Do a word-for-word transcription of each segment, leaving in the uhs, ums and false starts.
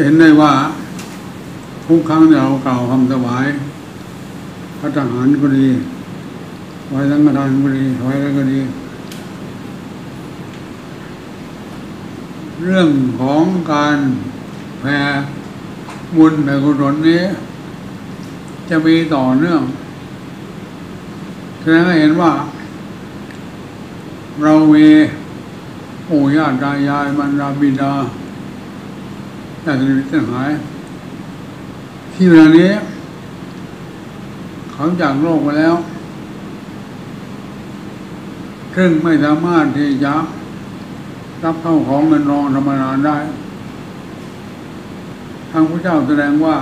เห็นได้ว่าทุกครั้งที่เรากล่าวคำถวายพระทหารก็ดีถวายสังฆทานก็ดีถวายอะไรก็ดีเรื่องของการแผ่บุญแผ่กุศลนี้จะมีต่อเนื่องแสดงให้เห็นว่าเรามีปู่ย่าตายายมารดาบิดาญาติมิตรทั้งหลายที่เวลานี้เขาจากโลกไปแล้วซึ่งไม่สามารถที่จะรับเข้าของเงินรองธรรมดาได้ทางพระเจ้าแสดงว่า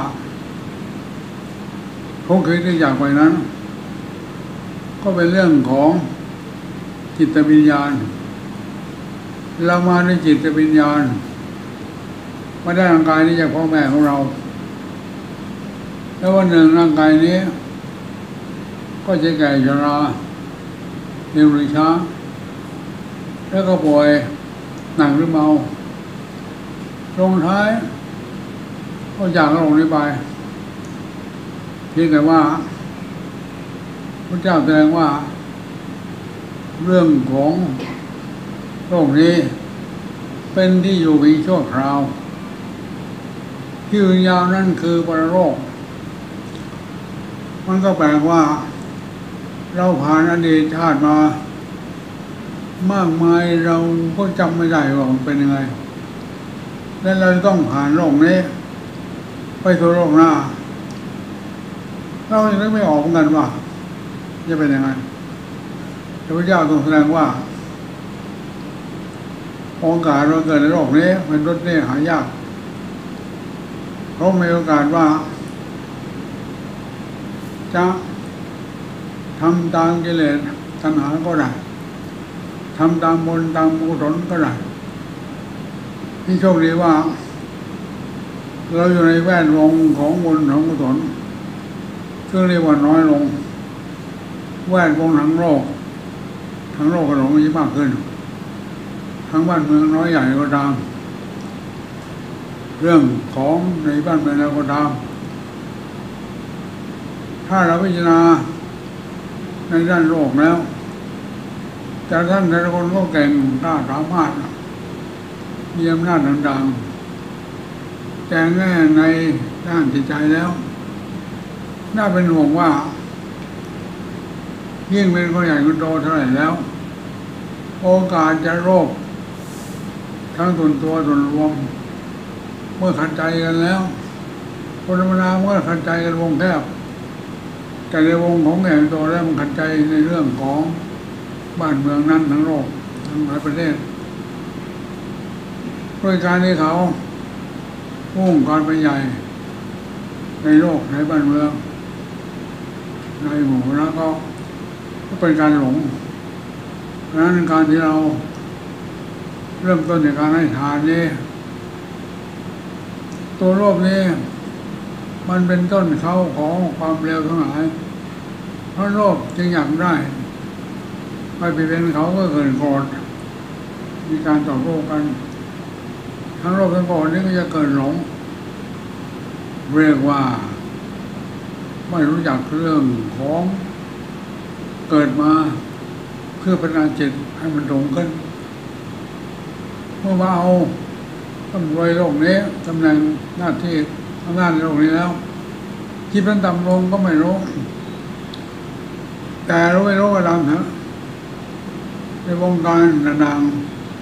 เขาเคยได้จากไปนั้นก็เป็นเรื่องของจิตวิญญาณเรามาในจิตวิญญาณไม่ได้ร่างกายนี้จากพ่อแม่ของเราแล้ววันหนึ่งร่างกายนี้ก็จะแก่ชราเร็วหรือช้าแล้วก็ป่วยหนักหรือเบาลงท้ายก็จากโลกนี้ไปเพียงแต่ว่าพระเจ้าแสดงว่าเรื่องของโลกนี้เป็นที่อยู่เพียงชั่วคราวที่ยืนยาวนั่นคือปรโลกมันก็แปลว่าเราผ่านอดีตชาติมามากมายเราก็จำไม่ได้ว่ามันเป็นยังไงและเราต้องผ่านโลกนี้ไปสู่โลกหน้าเรายังนึกไม่ออกเหมือนกันว่าจะเป็นยังไงพระเจ้าทรงแสดงว่าโอกาสเราเกิดในโลกนี้เป็นรถนี่หายากเขามีโอกาสว่าจะทำตามกิเลสตัณหาก็ได้ทำตามบุญตามกุศลก็ได้ที่โชคดีว่าเราอยู่ในแวดวงของบุญของกุศลซึ่งเรียกว่าน้อยลงแวดวงทั้งโลกทั้งโลกก็หลงยิ่งมากขึ้นทั้งบ้านเมืองน้อยใหญ่ก็ตามเรื่องของในบ้านเมืองเราก็ตามถ้าเราพิจารณาในด้านโลกแล้วแต่ท่านแต่ละคนก็เก่งกล้าสามารถมีอำนาจต่างๆแต่แง่ในด้านจิตใจแล้วน่าเป็นห่วงว่ายิ่งเป็นคนใหญ่คนโตเท่าไหร่แล้วโอกาสจะโรคทั้งส่วนตัวส่วนรวมเมื่อขัดใจกันแล้วคนธรรมดาเมื่อขัดใจกันวงแคบแต่ในวงของใหญ่โตแล้วมันขัดใจในเรื่องของบ้านเมืองนั้นทั้งโลกทั้งหลายประเทศด้วยการที่เขาพุ่งการไปใหญ่ในโลกในบ้านเมืองในหมู่แล้วก็เป็นการหลงเพราะฉะนั้นการที่เราเริ่มต้นในการให้ทานนี้ตัวโลภนี้มันเป็นต้นเขาของความเร็วทั้งหลายเพราะโลภจึงอยากได้ไปเป็นเขาก็เกิดโกรธมีการต่อโต้กันทั้งโลภทั้งโกรธนี้ก็จะเกิดหลงเรียกว่าไม่รู้จักเรื่องของเกิดมาเพื่อพัฒนาจิตให้มันตรงขึ้นเมื่อมาเอาตำรวจโลกนี้ตำแหน่งหน้าที่อำนาจในโลกนี้แล้วจิตมันต่ำลงก็ไม่รู้แต่รู้ไม่รู้ก็ตามเถอะในวงการดัง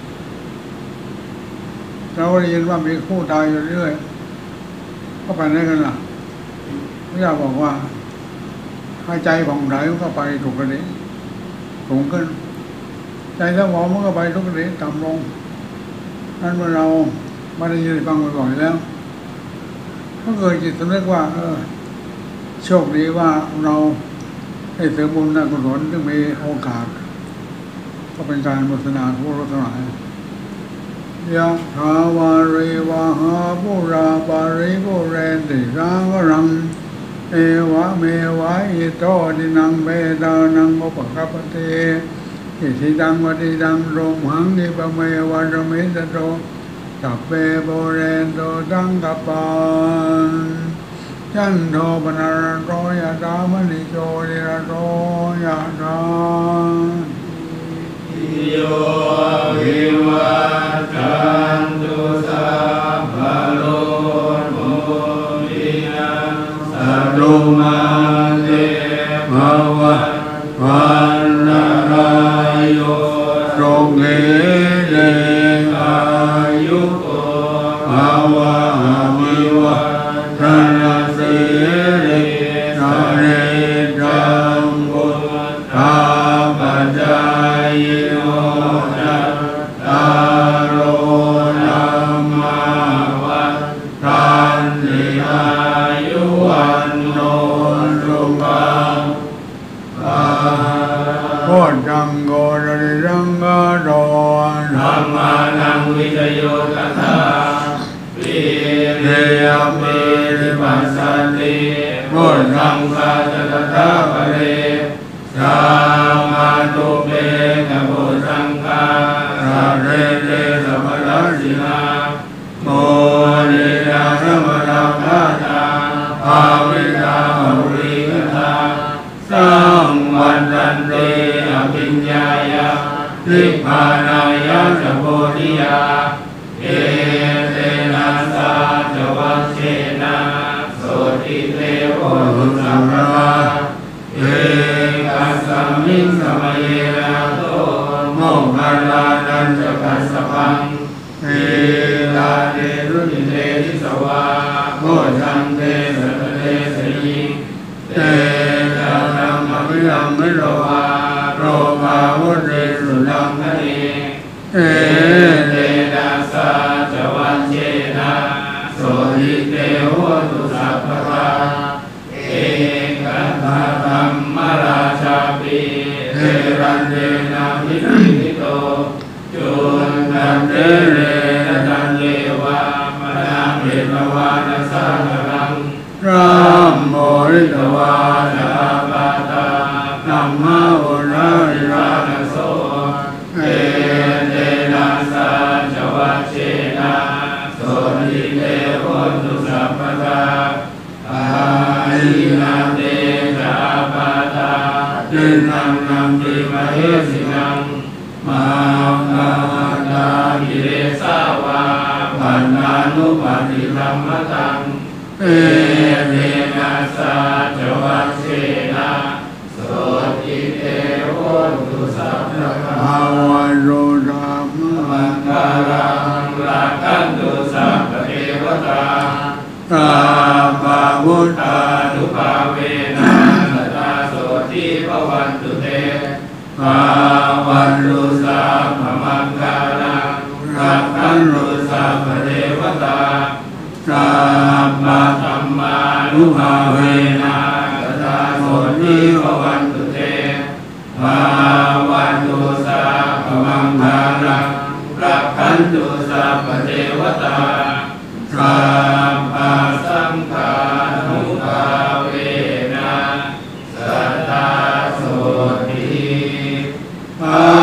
ๆเราได้ยินว่ามีคู่ตายอยู่เรื่อยก็ไปไหนกันล่ะพระเจ้าบอกว่าหายใจผ่องใสมันก็ไปถูกกระดิ่งสูงขึ้นใจสมองมันก็ไปทุกกระดิ่งต่ำลงนั้นเมื่อเราไม่ได้ยินฟังบ่อยๆแล้วก็เกิดจิตสำนึกว่าเออโชคดีว่าเราได้เสริมบุญและกุศลจึงมีโอกาสก็เป็นการโฆษณาผู้รู้ทั้งหลายยะถาวาริวะหาปุราปาริปุเรนติสาวรังเอวะเมวะอิโตดินังเบดานังโมปะกัปเตอิทิดังวะติดังโรมหังนิปะเมวะระเมตโต ปสัพเพโบเรนโตสังกปานจันโทปนารโตยะธามณิโชติระโตยะธาโยวิวัตชันตุสัพพะโลกโมวินัสสัตตุมาเตภวัตวันตรายโยสุขีเตอายุโกภวะวิวัฒนาสิริสเนจังพุทธาปัจจายโนจัตตารโอธรรมาวัฏฏันติอายุวันโนสุขังโคจังโกรริรังกาโดธัมมานังวิจโยตัสสะวิริยมปิริปัสสันติพุทธังคาจตถาปะเรสัมมาตุเปนะพุทธังคาสัพเพเตสัพพะราชินาโมนินาสัมมานาคาตาภาวิตาภริกตาสังวันตันติอภิญญายะนิพพานายะสัพโพธิยาเอเตนะสาจวัชเชนะโสติเตโวตุสัพพะเอกัสสมิงสมัยนะโตโมกขัลลานันจะกัสสะพังเอลาเตรุนิเตทิสวาโมชังเตสัตเตสยิเตจังนังอภิลัมมิโรวาโรภาวุเรสุนังคเนเอเตนะสาจวัชเชนะโสติเตโหตุสัพพะเอกัตถะธัมมราชาปิเทรันเตนะภิกขิวิโตจุนตันเตเรนะตันเยวามนาเมตวานะสานังรัมโมริตวานะปาตาธัมมาวุราริรานะโสเอเตนะสาจวัชเชนะโสติเตโหตุสัพพะอาหินาเตจาปาตาตินังนัมปิมเหสินังมานาตากิเลสาวาปันนานุปาติธรรมตังเอเตนะสาจวัชเชนะโสติเตโหตุสัพพะภาวะโรธรรมมังคารังรักขันตุสัพพะเทวตาตาปะพุทธานุภาเวนะสัตตาโสติภวันตุเตภาวันตุสัพพะมังคารังรักขันตุสัพพะเทวตาสัพพะธัมมานุภาเวนะสัตตาโสติภวันตุเตภาวันตุสัพพะมังคารังรักขันตุสัพพะเทวตาสัพพะสังฆานุภาเวนะสัตตาโสติภา